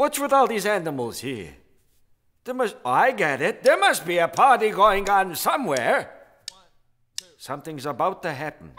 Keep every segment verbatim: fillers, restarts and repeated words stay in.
What's with all these animals here? There must... I get it. There must be a party going on somewhere. Something's about to happen.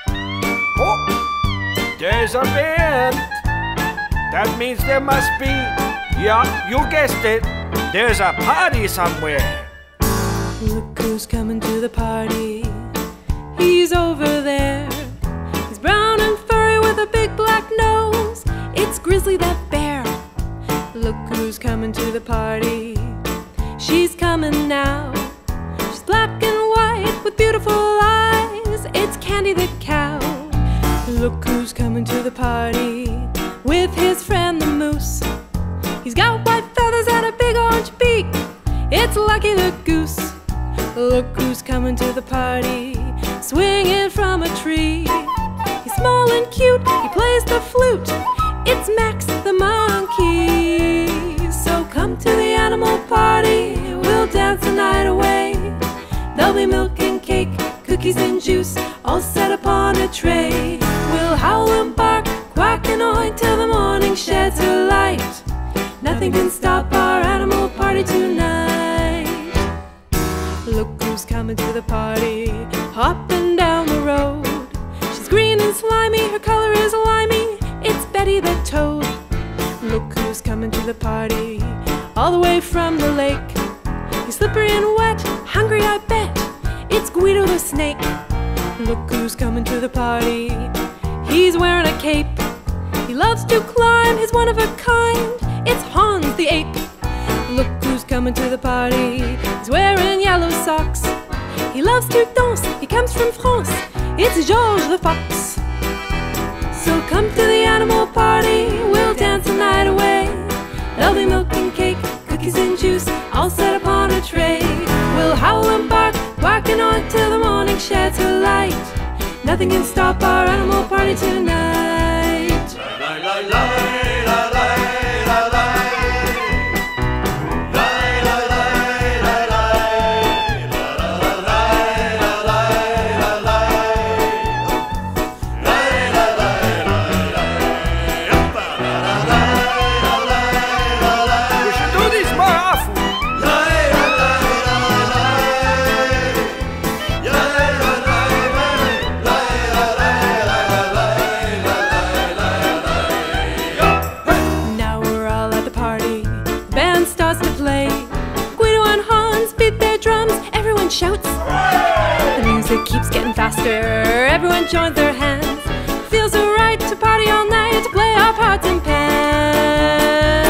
Oh! There's a band! That means there must be... Yeah, you guessed it. There's a party somewhere. Look who's coming to the party. He's over there. He's brown and furry with a big black nose. It's Grizzly the bear. Look who's coming to the party. She's coming now. She's black and white with beautiful eyes. It's Candy the cow. Look who's coming to the party with his friend the moose. He's got white feathers and a big orange beak. It's Lucky the goose. Look who's coming to the party, swinging from a tree. He's small and cute, he plays the flute. It's Max the monkey. So come to the animal party, we'll dance the night away. There'll be milk and cake, cookies and juice, all set upon a tray. We'll howl and bark, quack and oink till the morning sheds her light. Nothing can stop our animal party tonight. Look who's coming to the party, hopping down the road. She's green and slimy, her color is limey. It's Betty the toad. Look who's coming to the party, all the way from the lake. He's slippery and wet, hungry I bet. It's Guido the snake. Look who's coming to the party, he's wearing a cape. He loves to climb, he's one of a kind. It's Hans the ape. Look who's coming to the party, he's wearing yellow socks. He loves to dance, he comes from France. It's George the fox. So come to the animal party, we'll dance the night away. There'll be milk and cake, cookies and juice, all set upon a tray. We'll howl and bark, quack and oink till the morning sheds her light. Nothing can stop our animal party tonight. La, la, la, la, la, la, la. Shouts. The music keeps getting faster, everyone joins their hands. Feels so right to party all night, to play our parts in pants.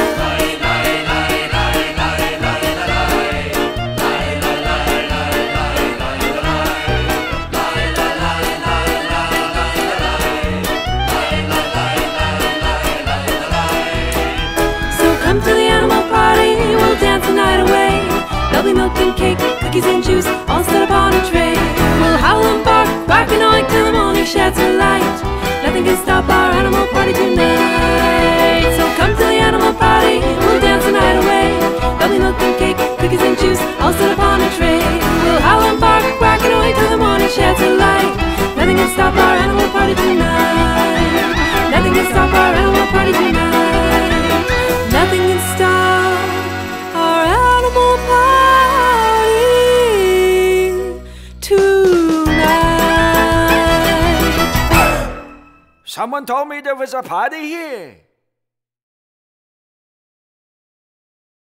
So come to the animal party, we'll dance the night away. There'll be milk and cake, cookies and juice, all set upon a tray. We'll howl and bark, quack and oink till the morning sheds her light. Nothing can stop our animal party tonight. So come to the animal party, we'll dance the night away. There'll be milk and cake, cookies and juice, all set upon a tray. We'll howl and bark, quack and oink till the morning sheds her light. Nothing can stop our animal party tonight. Nothing can stop our animal party tonight. Nothing can stop our animal party. Someone told me there was a party here.